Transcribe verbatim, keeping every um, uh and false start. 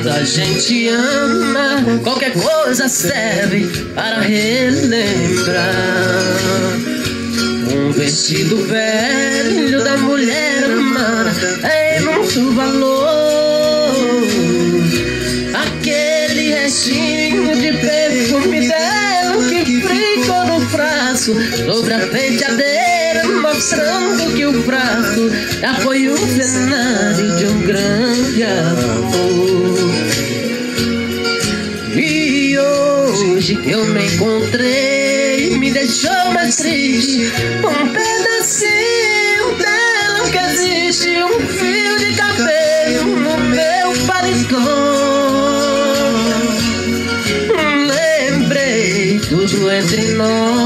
Quando a gente ama, qualquer coisa serve para relembrar. Um vestido velho da mulher amada tem muito valor. Aquele restinho de perfume dela que ficou no braço, sobre a penteadeira, mostrando que o prato já foi o cenário de um grande amor. E hoje eu me encontrei, me deixou mais triste um pedacinho dela que existe, um fio de cabelo no meu paletó. Lembrei tudo entre nós,